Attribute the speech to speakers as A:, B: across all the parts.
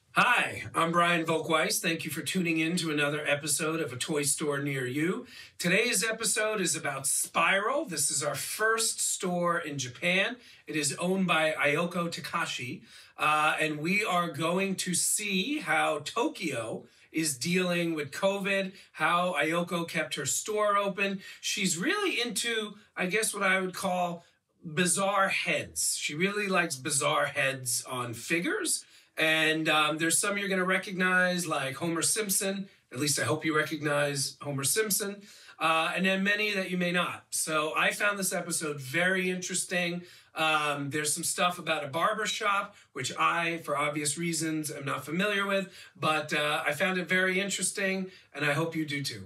A: Hi, I'm Brian Volkweiss. Thank you for tuning in to another episode of A Toy Store Near You. Today's episode is about Spiral. This is our first store in Japan. It is owned by Ayoko Takashi, and we are going to see how Tokyo is dealing with COVID, how Ayoko kept her store open. She's really into, I guess, what I would call bizarre heads. She really likes bizarre heads on figures. And there's some you're going to recognize, like Homer Simpson. At least I hope you recognize Homer Simpson. And then many that you may not. So I found this episode very interesting. There's some stuff about a barber shop, which I, for obvious reasons, am not familiar with. But I found it very interesting, and I hope you do too.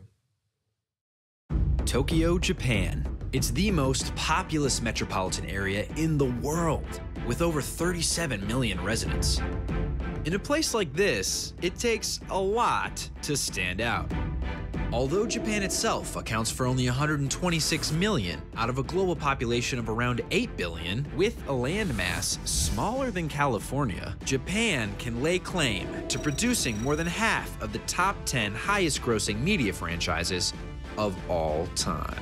B: Tokyo, Japan. It's the most populous metropolitan area in the world, with over 37 million residents. In a place like this, it takes a lot to stand out. Although Japan itself accounts for only 126 million out of a global population of around 8 billion, with a landmass smaller than California, Japan can lay claim to producing more than half of the top 10 highest grossing media franchises of all time.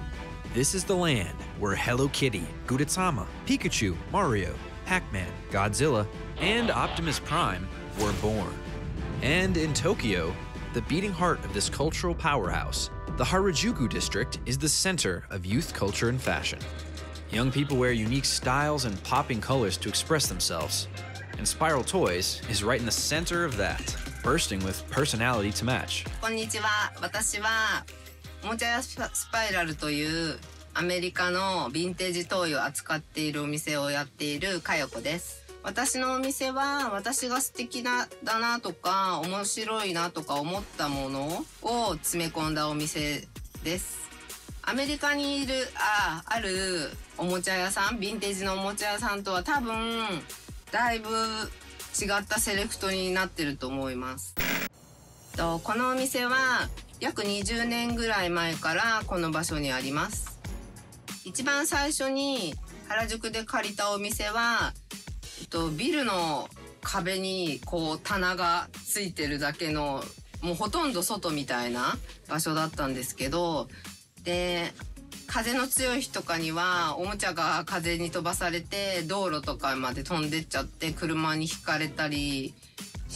B: This is the land where Hello Kitty, Gudetama, Pikachu, Mario, Pac-Man, Godzilla, and Optimus Prime were born. And in Tokyo, the beating heart of this cultural powerhouse, the Harajuku district is the center of youth culture and fashion. Young people wear unique styles and popping colors to express themselves, and Spiral Toys is right in the center of that, bursting with personality to match.
C: こんにちは。私はおもちゃ屋スパイラルというアメリカのヴィンテージトイを扱っているお店をやっているかよこです。私のお店は私が素敵だなとか面白いなとか思ったものを詰め込んだお店です。アメリカにいるあるおもちゃ屋さん、ヴィンテージのおもちゃ屋さんとは多分だいぶ違ったセレクトになってると思います。このお店は約20年ぐらい前からこの場所にあります。一番最初に原宿で借りたお店は、ビルの壁にこう棚がついてるだけのもうほとんど外みたいな場所だったんですけど、で風の強い日とかにはおもちゃが風に飛ばされて道路とかまで飛んでっちゃって車にひかれたりして、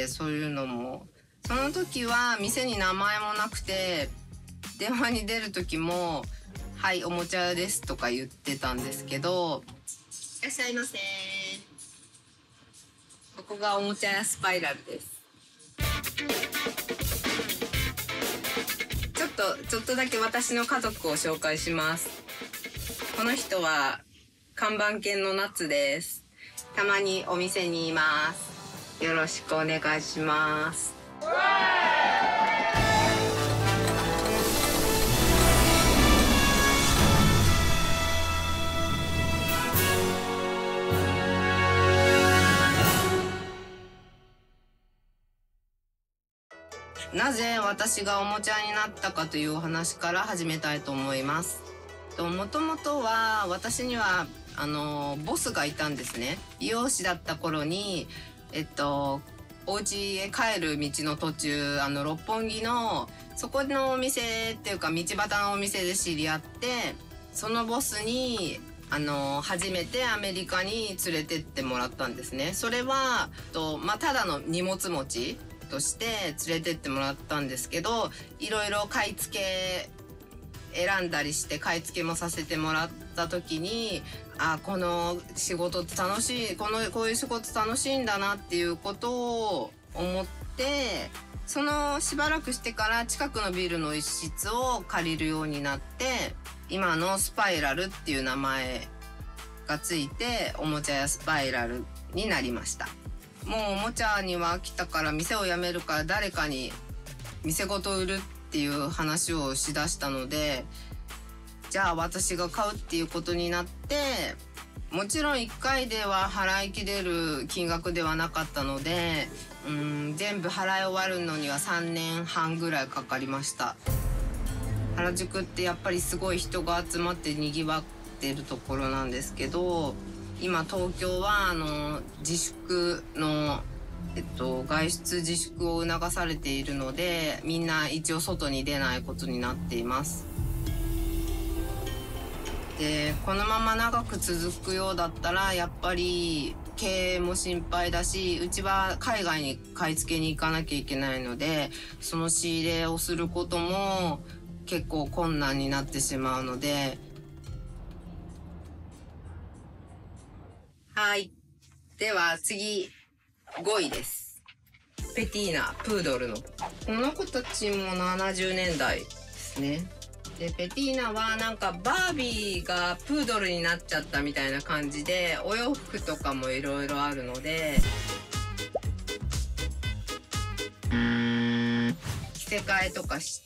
C: そういうのもその時は店に名前もなくて電話に出る時も「はいおもちゃ屋です」とか言ってたんですけど、いらっしゃいませ。ここがおもちゃ屋スパイラルです。ちょっとだけ私の家族を紹介します。この人は看板犬のナッツです。たまにお店にいます。よろしくお願いします。なぜ私がおもちゃになったかというお話から始めたいと思います。もともとは私にはボスがいたんですね。美容師だった頃にお家へ帰る道の途中六本木のそこのお店っていうか道端のお店で知り合って、そのボスに初めてアメリカに連れてってもらったんですね。それはただの荷物持ちとして連れてってもらったんですけど、いろいろ買い付け選んだりして買い付けもさせてもらった時に、この仕事って楽しい、こういう仕事楽しいんだなっていうことを思って、そのしばらくしてから近くのビルの一室を借りるようになって、今のスパイラルっていう名前がついておもちゃ屋スパイラルになりました。もうおもちゃには飽きたから店を辞めるから誰かに店ごと売るっていう話をしだしたので、じゃあ私が買うっていうことになって、もちろん1回では払い切れる金額ではなかったので、全部払い終わるのには3年半ぐらいかかりました。原宿ってやっぱりすごい人が集まってにぎわってるところなんですけど、今東京は自粛の外出自粛を促されているので、みんな一応外に出ないことになっています。で、このまま長く続くようだったらやっぱり経営も心配だし、うちは海外に買い付けに行かなきゃいけないので、その仕入れをすることも結構困難になってしまうので。はい。では次、5位です。ペティーナ、プードルの。この子たちも70年代ですね。で、ペティーナはなんかバービーがプードルになっちゃったみたいな感じで、お洋服とかもいろいろあるので、着せ替えとかして、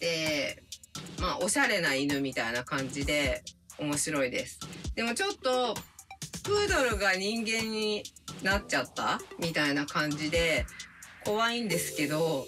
C: まあおしゃれな犬みたいな感じで面白いです。でもちょっとプードルが人間になっちゃったみたいな感じで怖いんですけど、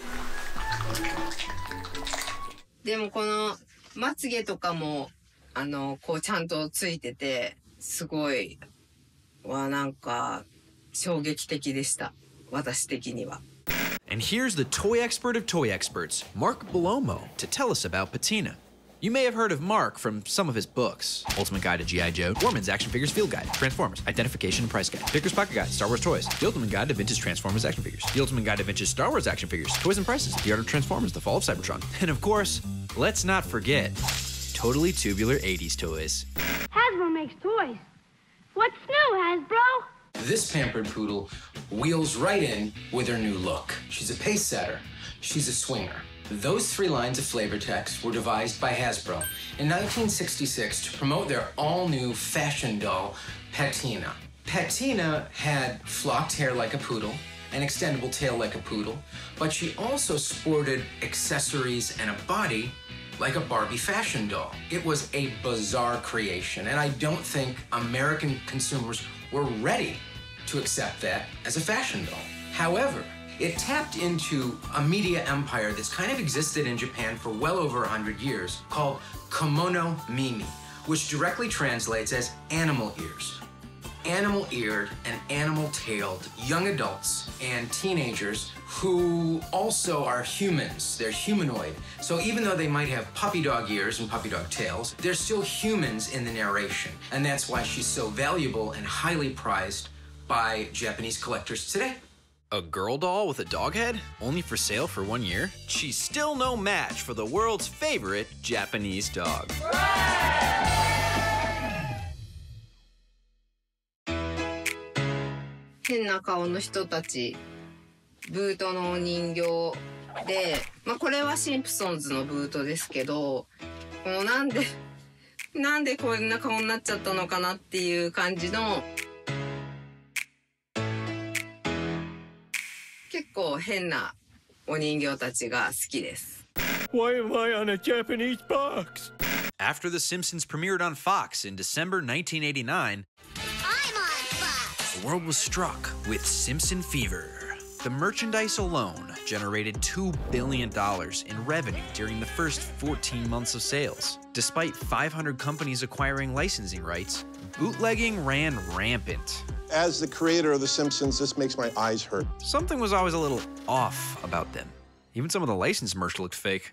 C: でもこのまつげとかもこうちゃんとついてて、すごいなんか衝撃的でした、私的には。
B: And here's the toy expert of toy experts, Mark Bellomo, to tell us about Patina. You may have heard of Mark from some of his books: Ultimate Guide to G.I. Joe, Foreman's Action Figures Field Guide, Transformers, Identification and Price Guide, Vickers Pocket Guide, Star Wars Toys, The Ultimate Guide to Vintage Transformers Action Figures, The Ultimate Guide to Vintage Star Wars Action Figures, Toys and Prices, The Art of Transformers, The Fall of Cybertron, and of course, let's not forget totally tubular 80s toys.
D: Hasbro makes toys. What's new, Hasbro?
E: This pampered poodle wheels right in with her new look. She's a pace setter. She's a swinger. Those 3 lines of flavor text were devised by Hasbro in 1966 to promote their all-new fashion doll, Patina. Patina had flocked hair like a poodle, an extendable tail like a poodle, but she also sported accessories and a body like a Barbie fashion doll. It was a bizarre creation, and I don't think American consumers were ready to accept that as a fashion doll. However, it tapped into a media empire that's kind of existed in Japan for well over 100 years called Kimono Mimi, which directly translates as animal ears. Animal-eared and animal-tailed young adults and teenagers who also are humans. They're humanoid. So even though they might have puppy dog ears and puppy dog tails, they're still humans in the narration. And that's why she's so valuable and highly prized by Japanese collectors today.
B: A girl doll with a dog head? Only for sale for 1 year? She's still no match for the world's favorite Japanese dog. Hooray!
C: 変な顔の人たち、ブートの人形で、これはシンプソンズのブートですけど、なんでこんな顔になっちゃったのかなっていう感じの、結構変なお人形たちが好きです。
F: Why am I on a Japanese box?
B: After The Simpsons premiered on Fox in December 1989, the world was struck with Simpson fever. The merchandise alone generated $2 billion in revenue during the first 14 months of sales. Despite 500 companies acquiring licensing rights, bootlegging ran rampant.
G: As the creator of The Simpsons, this makes my eyes hurt.
B: Something was always a little off about them. Even some of the licensed merch looked fake.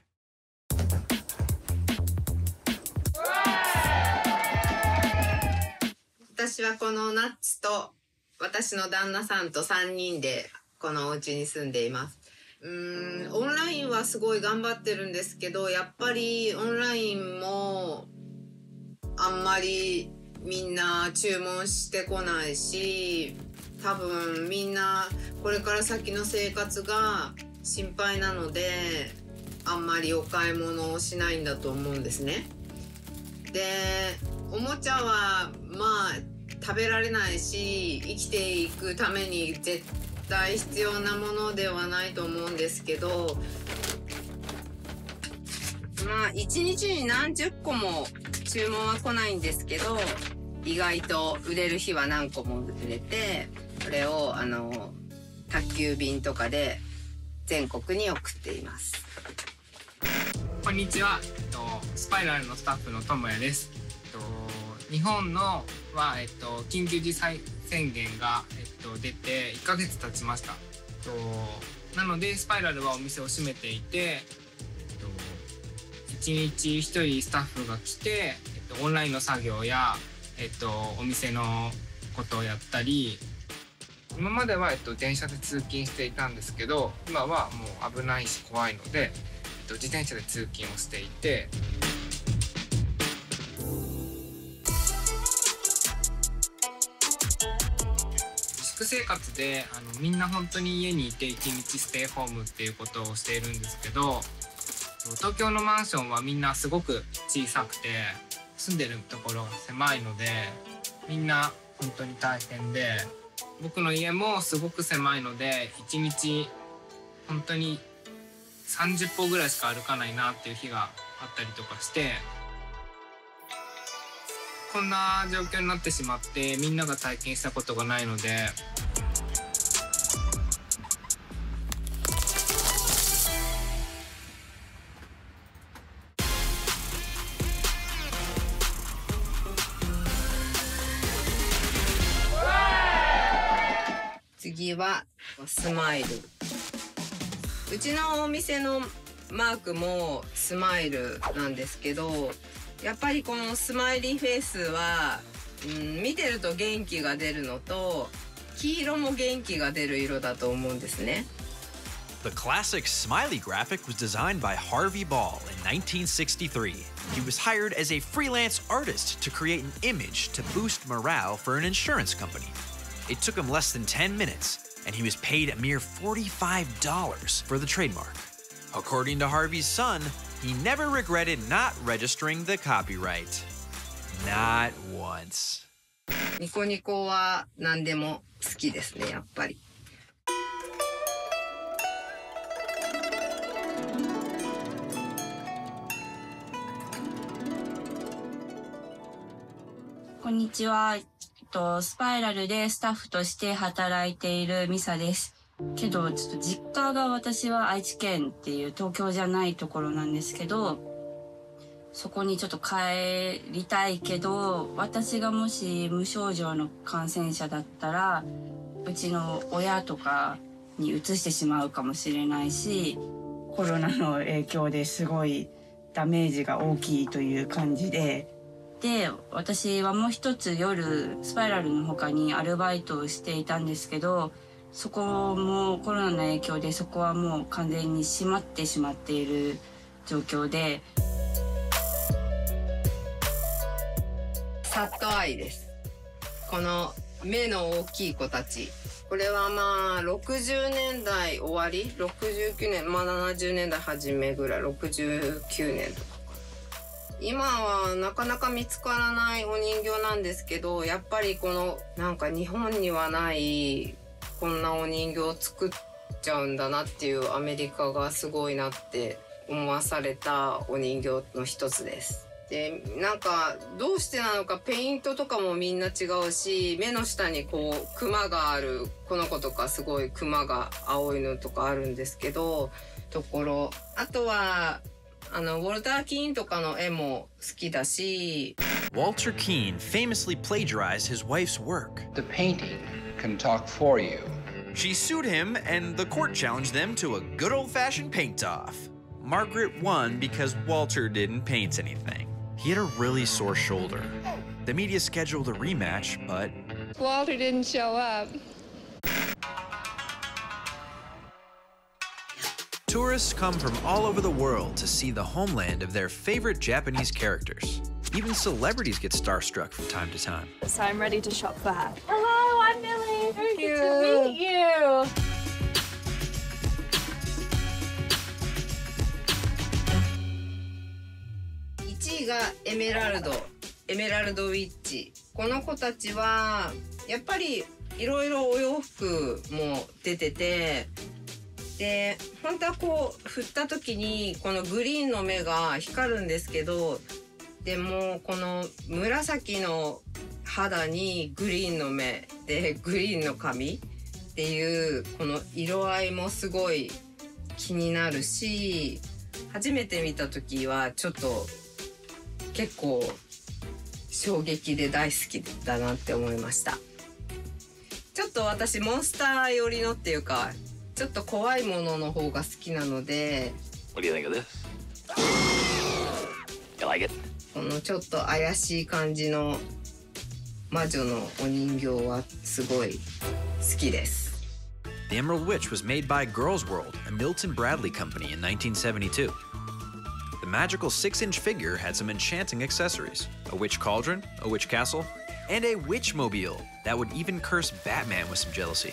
C: 私はこのナッツと私の旦那さんと3人でこのお家に住んでいます。オンラインはすごい頑張ってるんですけど、やっぱりオンラインもあんまりみんな注文してこないし、多分みんなこれから先の生活が心配なのであんまりお買い物をしないんだと思うんですね。で、おもちゃは食べられないし、生きていくために絶対必要なものではないと思うんですけど、1日に何十個も注文は来ないんですけど、意外と売れる日は何個も売れて、それを宅急便とかで全国に送っています。
H: こんにちは、スパイラルのスタッフの智也です。日本のは、緊急事態宣言が、出て1ヶ月経ちました。 なのでスパイラルはお店を閉めていて、1日1人スタッフが来て、オンラインの作業や、お店のことをやったり、今までは、電車で通勤していたんですけど、今はもう危ないし怖いので、自転車で通勤をしていて。自粛生活でみんな本当に家にいて1日ステイホームっていうことをしているんですけど、東京のマンションはみんなすごく小さくて住んでるところが狭いのでみんな本当に大変で、僕の家もすごく狭いので1日本当に30歩ぐらいしか歩かないなっていう日があったりとかして、こんな状況になってしまってみんなが体験したことがないので、
C: 次はスマイル。うちのお店のマークもスマイルなんですけど、やっぱりこのスマイリーフェイスは、見てると元気が出るのと黄色も元気が出る色だと思うんですね。
B: The classic smiley graphic was designed by Harvey Ball in 1963. He was hired as a freelance artist to create an image to boost morale for an insurance company. It took him less than 10 minutes, and he was paid a mere $45 for the trademark. According to Harvey's son, he never regretted not registering the copyright. Not once.
C: ニコニコは何でも好きですね、やっぱり。
I: こんにちは。スパイラルでスタッフとして働いているミサです。けど、ちょっと実家が私は愛知県っていう東京じゃないところなんですけど、そこにちょっと帰りたいけど、私がもし無症状の感染者だったら、うちの親とかに移してしまうかもしれないし、コロナの影響ですごいダメージが大きいという感じで、で、私はもう一つ夜スパイラルの他にアルバイトをしていたんですけど、そこもコロナの影響でそこはもう完全に閉まってしまっている状況で。
C: サットアイです。この目の大きい子たち。これはまあ60年代終わり、69年、まあ70年代初めぐらい、69年とか。今はなかなか見つからないお人形なんですけど、やっぱりこのなんか日本にはないこんなお人形を作っちゃうんだなっていうアメリカがすごいなって思わされたお人形の一つです。で、なんかどうしてなのかペイントとかもみんな違うし、目の下にこうクマがあるこの子とかすごいクマが青いのとかあるんですけど、あとはウォルター・キーンとかの絵も好きだし。
B: Walter Keane famously plagiarized his wife's work.
E: The painting can talk for you.
B: She sued him, and the court challenged them to a good old-fashioned paint-off. Margaret won because Walter didn't paint anything. He had a really sore shoulder. The media scheduled a rematch, but
D: Walter didn't show up.
B: Tourists come from all over the world to see the homeland of their favorite Japanese characters. Even celebrities get starstruck from time to time.
J: So I'm ready to shop for her.
D: Hello, I'm Millie. Very good to meet you.
C: 1位がエメラルドウィッチ。この子たちはやっぱりいろいろお洋服も出てて、で本当はこう振った時にこのグリーンの目が光るんですけど、でもこの紫の肌にグリーンの目でグリーンの髪っていうこの色合いもすごい気になるし、初めて見た時はちょっと結構衝撃で大好きだなって思いました。ちょっと私モンスター寄りのっていうかちょっと怖いものの方が好きなので。
K: What do you think of this? You like it?
C: このちょっと怪しい感じの魔女のお人形はすごい好きです。
B: The Emerald Witch was made by Girls World, a Milton Bradley company in 1972. The magical 6-inch figure had some enchanting accessories: a witch cauldron, a witch castle, and a witchmobile that would even curse Batman with some jealousy.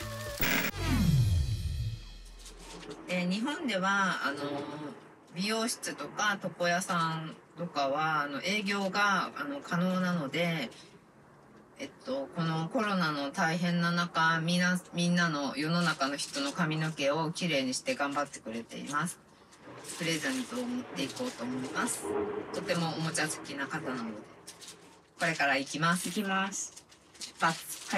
C: 日本では美容室とか床屋さんとかは営業が可能なので、このコロナの大変な中、みんなの世の中の人の髪の毛をきれいにして頑張ってくれています。プレゼントを持っていこうと思います。とてもおもちゃ好きな方なので、これから行きます。
I: 行きます。
C: 出発。
I: はい。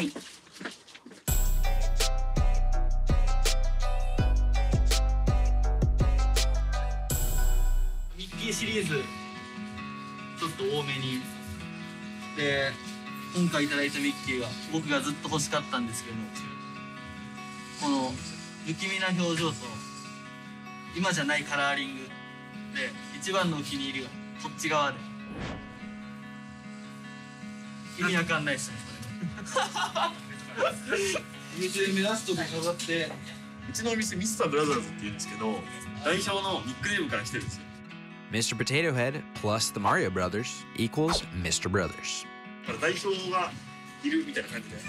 L: ミッキーシリーズちょっと多めにで、今回いただいたミッキーは僕がずっと欲しかったんですけど、この不気味な表情と今じゃないカラーリングで一番のお気に入りはこっち側で、意味わかんないっすね
M: お店で目指すとこ飾って、うちのお店ミスターブラザーズっていうんですけど、代表のニックネームから来てるんですよ。
B: Mr. Potato Head plus the Mario Brothers equals Mr. Brothers.
M: 代表がいるみたいな感じで。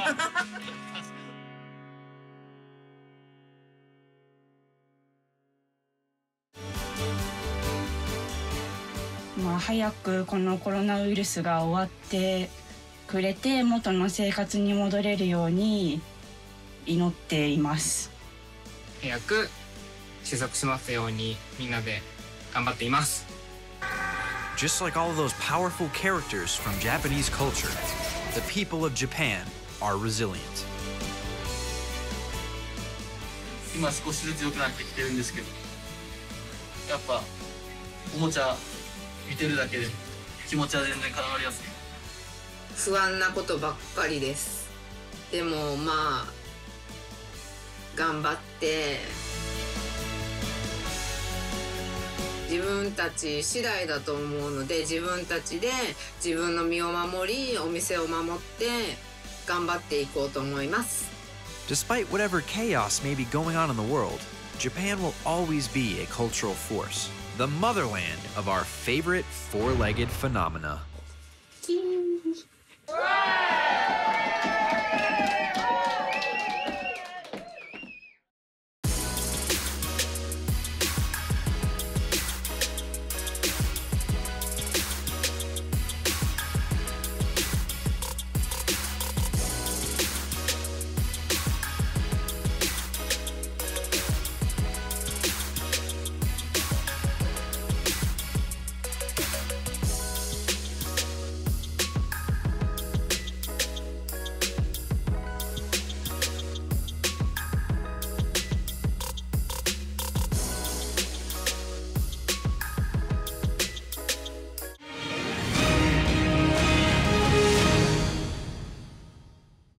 I: 早くこのコロナウイルスが終わってくれて元の生活に戻れるように祈っています。
H: 早く収束しますようにみんなで頑張っています。
B: Just like all of those powerful characters from Japanese culture, the people of Japan are resilient.
L: 今少しずつ良くなってきてるんですけど、やっぱおもちゃ見てるだけで気持ちは全然変わりやすい。
C: 不安なことばっかりです。でもまあ頑張って自分たち次第だと思うので、自分たちで自分の身を守り、お店を守って頑張っていこうと思います。
B: Despite whatever chaos may be going on in the world, Japan will always be a cultural force, the motherland of our favorite four-legged phenomena.